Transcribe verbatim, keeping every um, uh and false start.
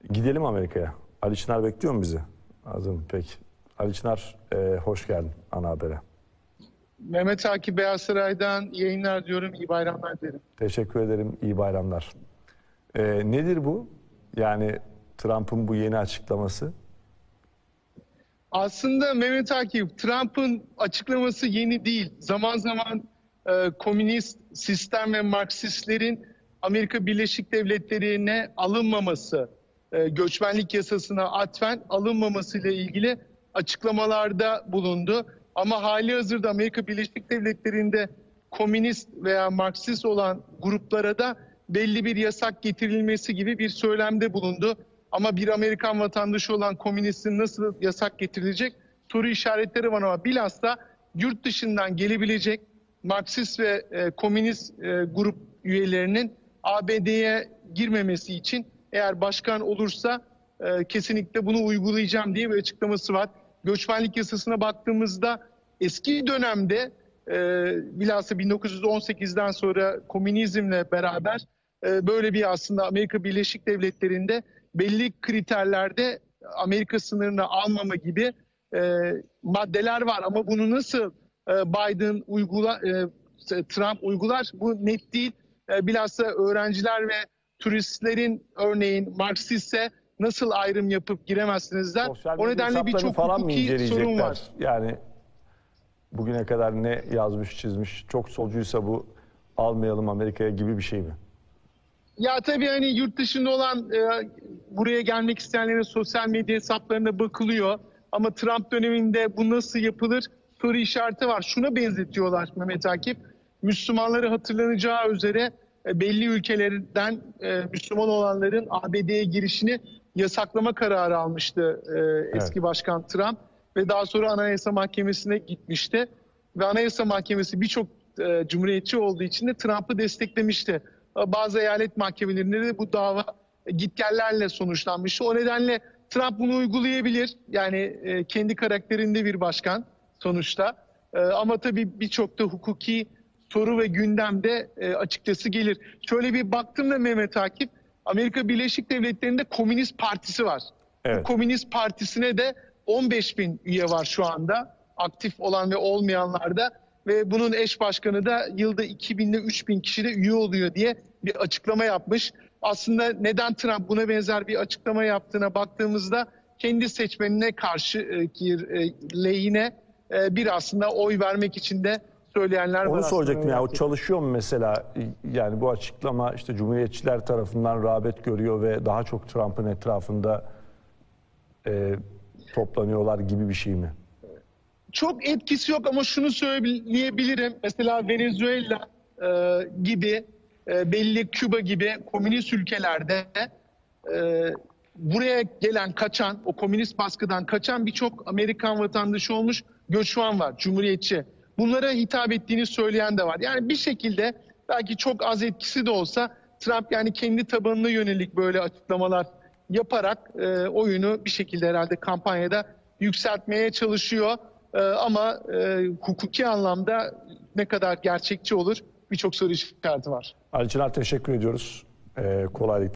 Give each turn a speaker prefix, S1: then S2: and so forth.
S1: Gidelim Amerika'ya. Ali Çınar bekliyor mu bizi? Hazır mı? Peki. Ali Çınar, e, hoş geldin ana habere.
S2: Mehmet Akif, Beyaz Saray'dan yayınlar diyorum. İyi bayramlar derim.
S1: Teşekkür ederim. İyi bayramlar. E, nedir bu? Yani Trump'ın bu yeni açıklaması?
S2: Aslında Mehmet Akif, Trump'ın açıklaması yeni değil. Zaman zaman e, komünist sistem ve Marksistlerin Amerika Birleşik Devletleri'ne alınmaması, e, göçmenlik yasasına atfen alınmaması ile ilgili açıklamalarda bulundu. Ama hali hazırda Amerika Birleşik Devletleri'nde komünist veya Marksist olan gruplara da belli bir yasak getirilmesi gibi bir söylemde bulundu. Ama bir Amerikan vatandaşı olan komünistin nasıl yasak getirilecek soru işaretleri var, ama bilhassa yurt dışından gelebilecek Marksist ve e, komünist e, grup üyelerinin A B D'ye girmemesi için eğer başkan olursa e, kesinlikle bunu uygulayacağım diye bir açıklaması var. Göçmenlik yasasına baktığımızda eski dönemde e, bilhassa bin dokuz yüz on sekizden sonra komünizmle beraber e, böyle bir aslında Amerika Birleşik Devletleri'nde belli kriterlerde Amerika sınırına almama gibi e, maddeler var. Ama bunu nasıl e, Biden uygula, e, Trump uygular bu net değil. E, bilhassa öğrenciler ve turistlerin örneğin Marksist'e nasıl ayrım yapıp giremezsiniz der. O nedenle birçok hukuki sorun var.
S1: Yani bugüne kadar ne yazmış çizmiş, çok solcuysa bu almayalım Amerika'ya gibi bir şey mi?
S2: Ya tabii hani yurt dışında olan e, buraya gelmek isteyenlerin sosyal medya hesaplarına bakılıyor. Ama Trump döneminde bu nasıl yapılır soru işareti var. Şuna benzetiyorlar Mehmet Akif. Müslümanları hatırlanacağı üzere e, belli ülkelerden e, Müslüman olanların A B D'ye girişini yasaklama kararı almıştı e, eski evet. Başkan Trump. Ve daha sonra Anayasa Mahkemesi'ne gitmişti. Ve Anayasa Mahkemesi birçok e, cumhuriyetçi olduğu için de Trump'ı desteklemişti. Bazı eyalet mahkemelerinde de bu dava gitgellerle sonuçlanmıştı. O nedenle Trump bunu uygulayabilir. Yani e, kendi karakterinde bir başkan sonuçta. E, ama tabii birçok da hukuki soru ve gündemde e, açıkçası gelir. Şöyle bir baktım da Mehmet Akif, Amerika Birleşik Devletleri'nde Komünist Partisi var. Evet. Bu Komünist Partisi'ne de on beş bin üye var şu anda. Aktif olan ve olmayanlarda. Ve bunun eş başkanı da yılda iki bin ile üç bin kişi de üye oluyor diye bir açıklama yapmış. Aslında neden Trump buna benzer bir açıklama yaptığına baktığımızda kendi seçmenine karşı e, lehine e, bir aslında oy vermek için de söyleyenler var.
S1: Onu soracaktım ya, o çalışıyor mu mesela? Yani bu açıklama işte Cumhuriyetçiler tarafından rağbet görüyor ve daha çok Trump'ın etrafında e, toplanıyorlar gibi bir şey mi?
S2: Çok etkisi yok ama şunu söyleyebilirim. Mesela Venezuela e, gibi, e, belli Küba gibi komünist ülkelerde e, buraya gelen, kaçan, o komünist baskıdan kaçan birçok Amerikan vatandaşı olmuş göçmen var, cumhuriyetçi. Bunlara hitap ettiğini söyleyen de var. Yani bir şekilde belki çok az etkisi de olsa Trump yani kendi tabanına yönelik böyle açıklamalar yaparak e, oyunu bir şekilde herhalde kampanyada yükseltmeye çalışıyor. Ee, ama e, hukuki anlamda ne kadar gerçekçi olur birçok soru işareti var.
S1: Ali Çınar, teşekkür ediyoruz. Ee, kolaylıklar.